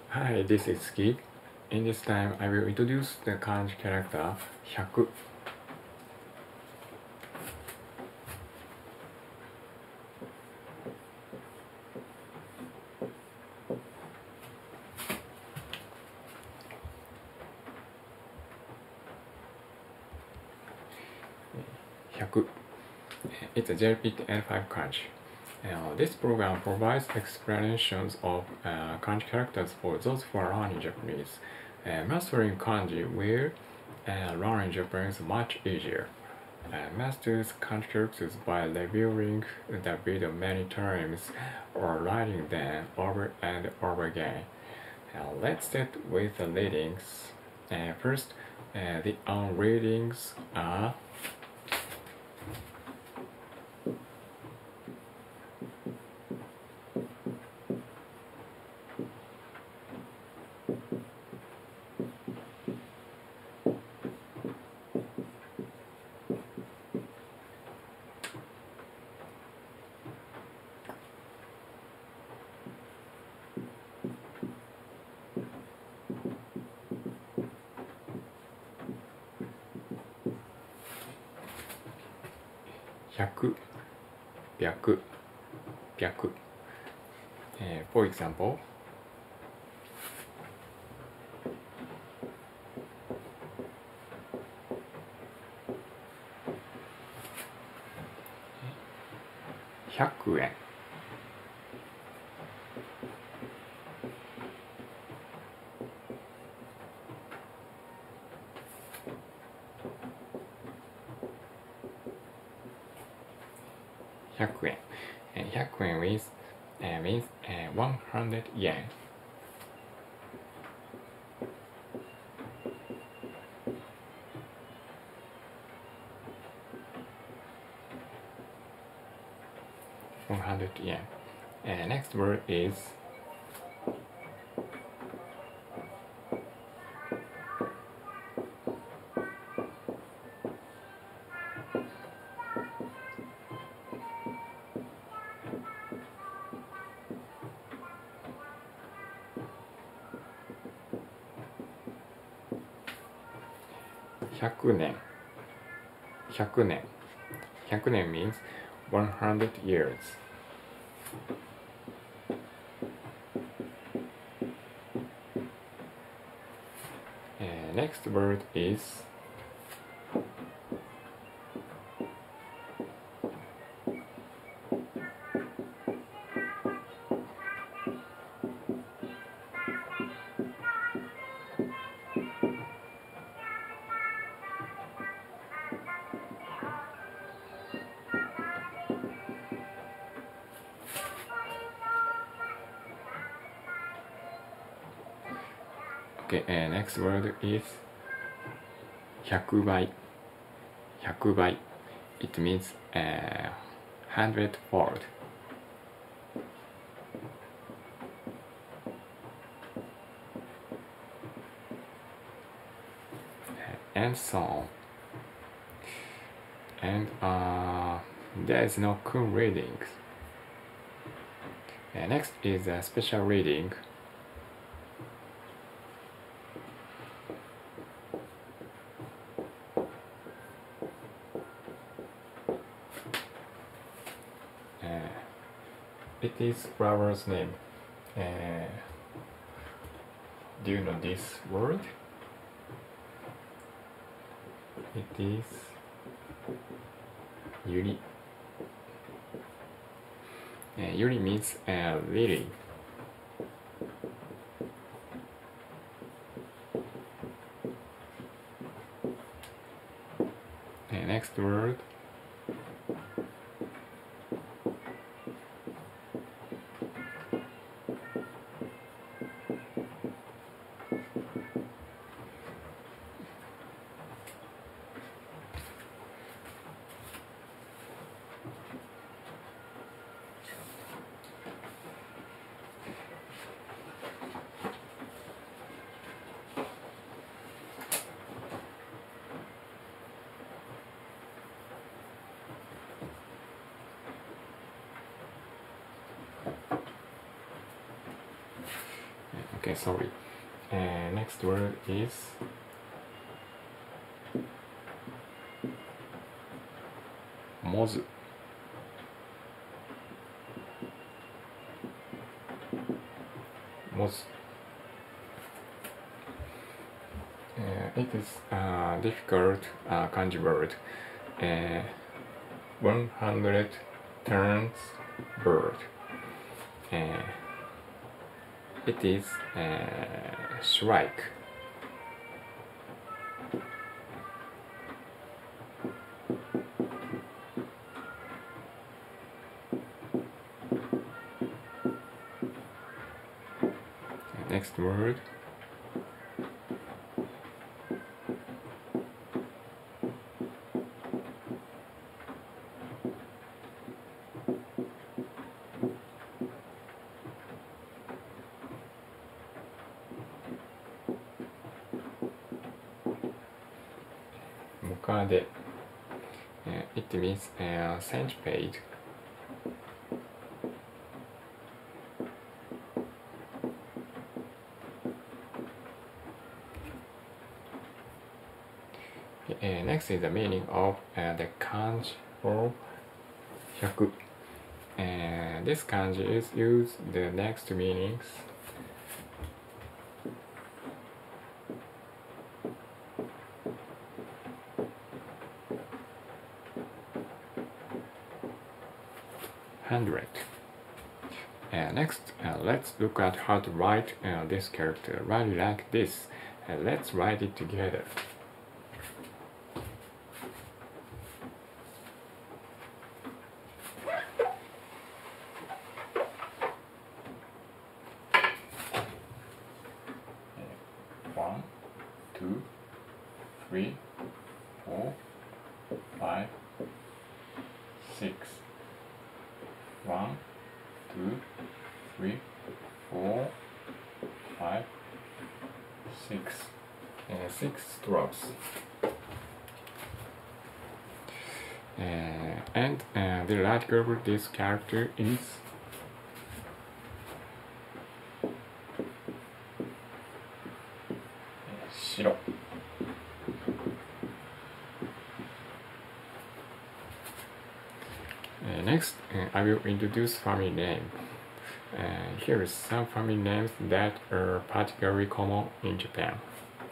Hi, this is Skip. In this time, I will introduce the kanji character hyaku. Hyaku. It's a JLPT N5 kanji. This program provides explanations of kanji characters for those who are learning Japanese. Mastering kanji will learning Japanese much easier. Masters kanji characters by reviewing the video many times or writing them over and over again. Let's start with the readings. First, the readings are hyaku, byaku, byaku. For example, yen. 100 yen. And 100 yen means 100 yen. yen. And next word is hyaku yen. 100 yen. 100 yen means 100 years. Next word is next word is 100 倍. 100倍. It means 100-fold. And so on. And there is no kun reading. Next is a special reading. It is flower's name. Do you know this word? It is yuri. Yuri means lily. Next word Okay, sorry. Next word is mozu. Mozu. It is a difficult kanji word. 100 turns bird. It is shrike. Next word. Mukade. It means centipede. Next is the meaning of the kanji for hyaku. This kanji is used the next meanings. Hundred. Next, let's look at how to write this character. Write it like this. Let's write it together. One, two, three, 4, 5, 6. 1, 2, 3, 4, 5, 6. 6 strokes. And the right group of this character is shiro. Next, I will introduce family name. Here is some family names that are particularly common in Japan.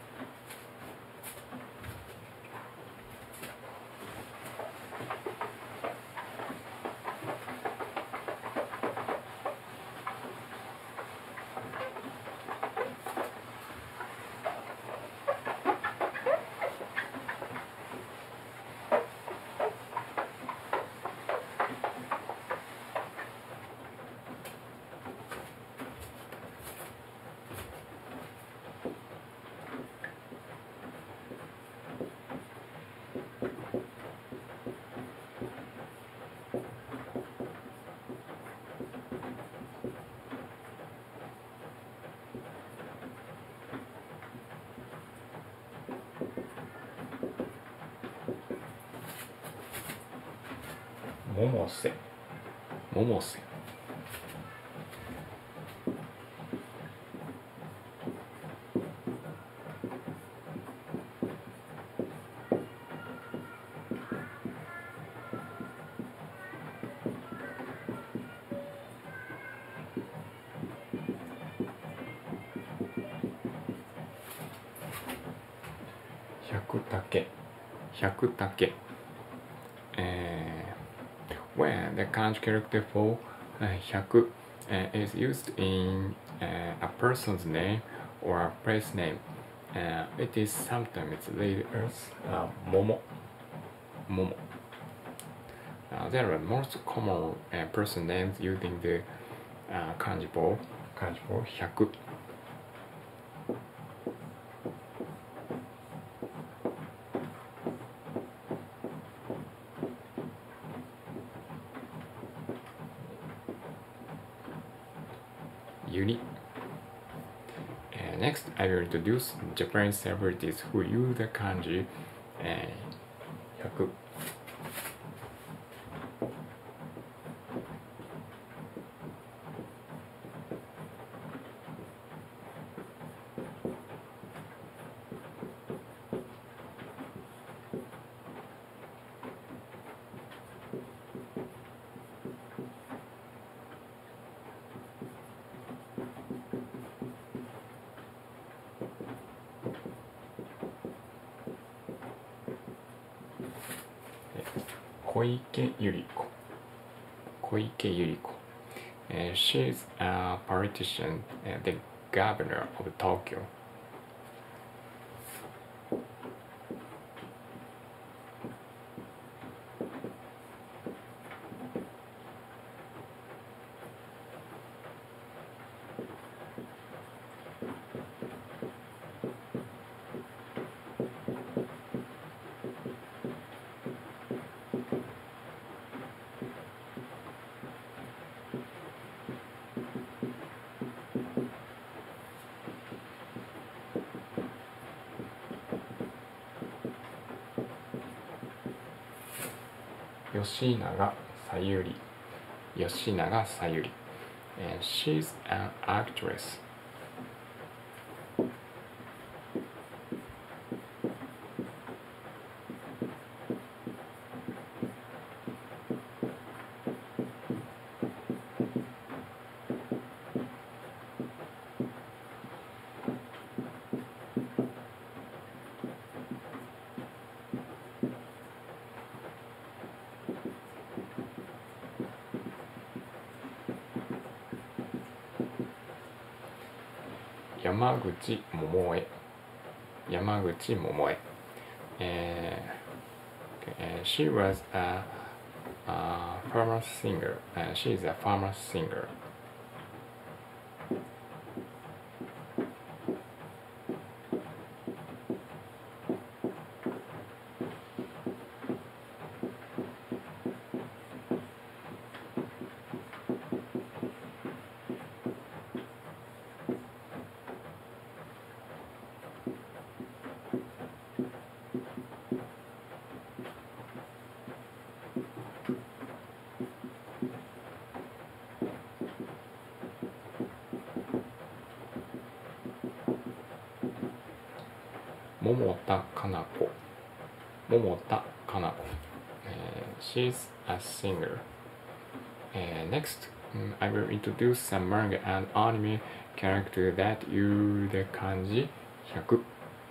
Momose. Momose. Hyakutake. Hyakutake. When the kanji character for hyaku is used in a person's name or a place name, it is sometimes read as momo. Momo. There are most common person names using the kanji for hyaku. Uni. Next, I will introduce Japanese celebrities who use the kanji hyaku. 小池百合子。小池百合子。She is a politician and the governor of Tokyo. 吉永小百合。吉永小百合。She's an actress. 山口百恵。山口百恵。She was a famous singer. She is a famous singer. 桃田かな子。桃田かな子。She's a singer. Next, I will introduce some manga and anime characters that use the kanji hyaku.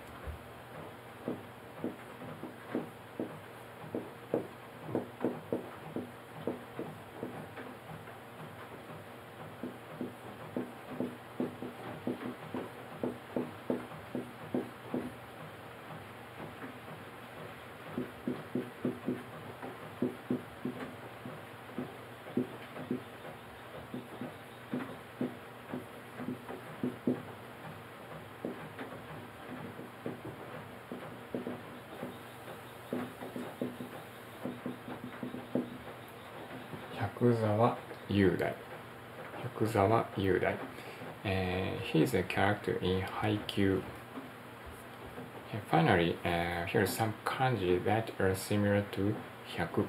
百沢雄大。百沢雄大。He is a character in hyaku. Finally, here are some kanji that are similar to hyaku.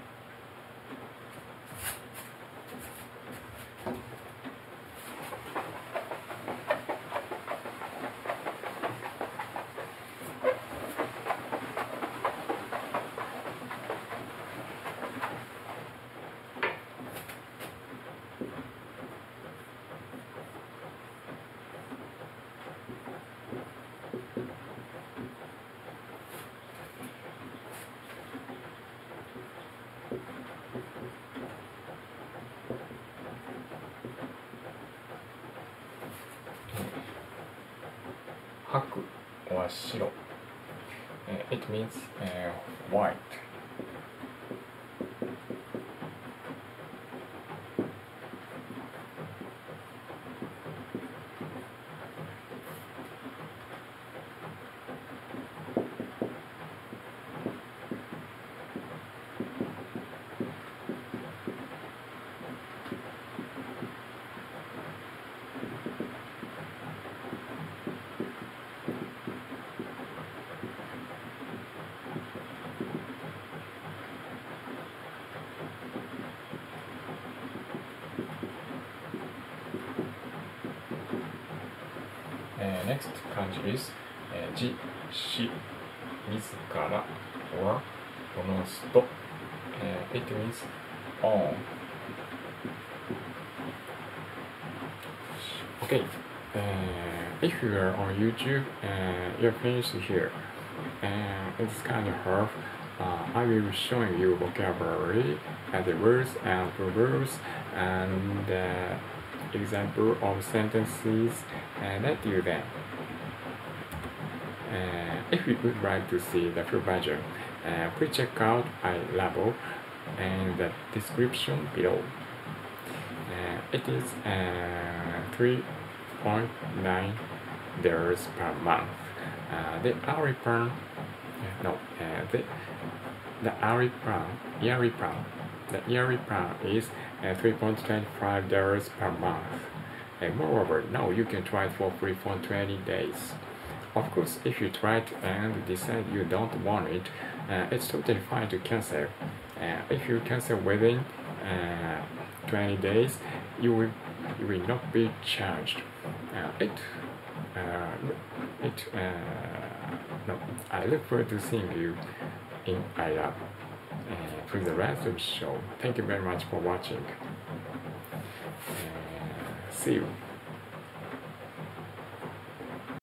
白は白。It means white. Next kanji is 自、し、自ら or pronounced. It means on. Okay, if you are on YouTube, you're finished here. It's kind of hard I will be showing you vocabulary, the words and verbs, and example of sentences that you then. If you would like to see the full version, please check out iLAB and the description below. It is $3.9 per month. The hourly plan, the yearly plan is $3.25 per month. Moreover, now you can try it for free for 20 days. Of course, if you try it and decide you don't want it, it's totally fine to cancel. If you cancel within 20 days, you will not be charged. I look forward to seeing you in iLAB for the rest of the show. Thank you very much for watching. See you.